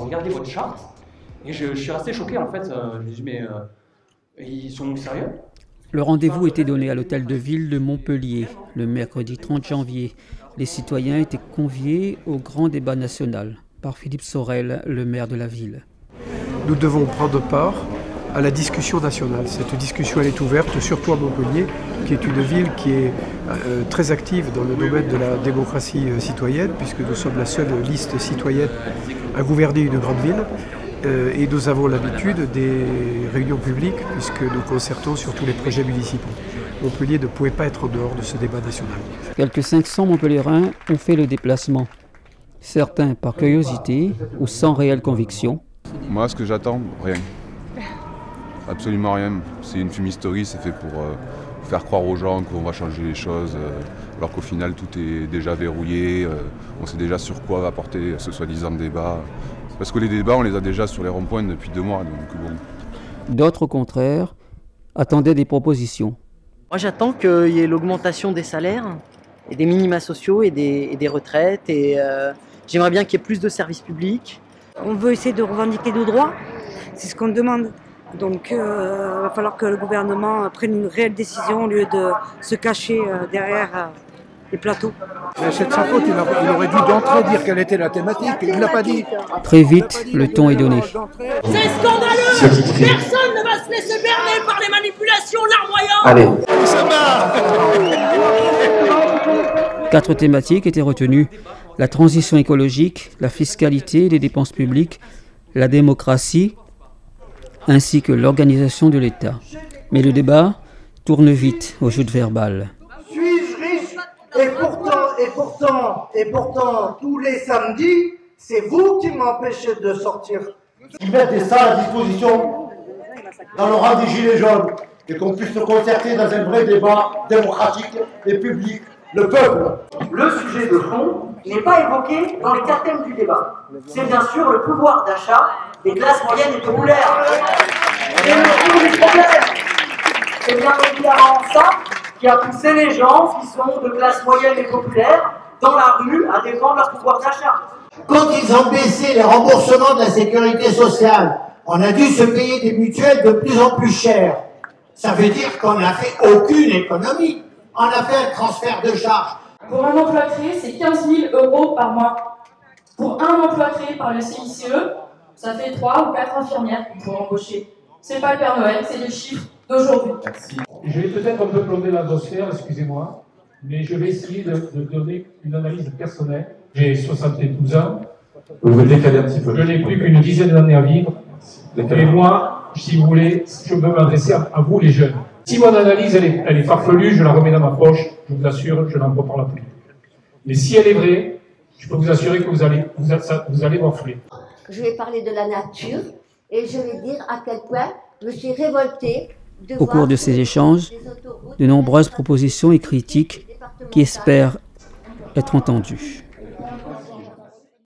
regardé votre charte et je suis resté choqué en fait. Je me dis mais ils sont sérieux? Le rendez-vous était donné à l'hôtel de ville de Montpellier le mercredi 30 janvier. Les citoyens étaient conviés au grand débat national par Philippe Sorel, le maire de la ville. Nous devons prendre part à la discussion nationale. Cette discussion elle est ouverte, surtout à Montpellier, qui est une ville qui est très active dans le domaine de la démocratie citoyenne, puisque nous sommes la seule liste citoyenne à gouverner une grande ville. Et nous avons l'habitude des réunions publiques, puisque nous concertons sur tous les projets municipaux. Montpellier ne pouvait pas être en dehors de ce débat national. Quelques 500 Montpelliérains ont fait le déplacement. Certains par curiosité ou sans réelle conviction. Moi, ce que j'attends, rien. Absolument rien. C'est une fumisterie, c'est fait pour faire croire aux gens qu'on va changer les choses, alors qu'au final, tout est déjà verrouillé. On sait déjà sur quoi va porter ce soi-disant débat. Parce que les débats, on les a déjà sur les ronds-points depuis 2 mois. Donc bon. D'autres, au contraire, attendaient des propositions. Moi, j'attends qu'il y ait l'augmentation des salaires et des minima sociaux et des retraites. Et j'aimerais bien qu'il y ait plus de services publics. On veut essayer de revendiquer nos droits, c'est ce qu'on demande. Donc il va falloir que le gouvernement prenne une réelle décision au lieu de se cacher derrière les plateaux. C'est de sa faute, il aurait dû d'entrée dire quelle était la thématique, il ne l'a pas dit. Très vite, le ton est donné. C'est scandaleux! Personne ne va se laisser berner par les manipulations larmoyantes! Allez, ça va! 4 thématiques étaient retenues: la transition écologique, la fiscalité, les dépenses publiques, la démocratie, ainsi que l'organisation de l'État. Mais le débat tourne vite aux joutes verbales. Suis-je riche? Et pourtant, tous les samedis, c'est vous qui m'empêchez de sortir. Ils mettent des salles à disposition dans le rang des Gilets jaunes et qu'on puisse se concerter dans un vrai débat démocratique et public. Le peuple. Le sujet de fond n'est pas évoqué dans les 4 thèmes du débat. C'est bien sûr le pouvoir d'achat des classes moyennes et populaires. Et le fond du problème, c'est bien évidemment ça qui a poussé les gens qui sont de classe moyenne et populaire dans la rue à défendre leur pouvoir d'achat. Quand ils ont baissé les remboursements de la sécurité sociale, on a dû se payer des mutuelles de plus en plus chères. Ça veut dire qu'on n'a fait aucune économie. On a fait un transfert de charges. Pour un emploi créé, c'est 15 000 € par mois. Pour un emploi créé par le CICE, ça fait 3 ou 4 infirmières pour embaucher. C'est pas le Père Noël, c'est les chiffres d'aujourd'hui. Je vais peut-être un peu plomber l'atmosphère, excusez-moi, mais je vais essayer de donner une analyse personnelle. J'ai 72 ans. Vous pouvez décaler un petit peu. Je n'ai plus qu'une dizaine d'années à vivre. Et moi, si vous voulez, je veux m'adresser à vous les jeunes. Si mon analyse elle est farfelue, je la remets dans ma poche, je vous assure, je n'en reparle plus. Mais si elle est vraie, je peux vous assurer que vous allez morfler. Je vais parler de la nature et je vais dire à quel point je suis révoltée. Au cours de ces échanges, de nombreuses propositions et critiques qui espèrent être entendues.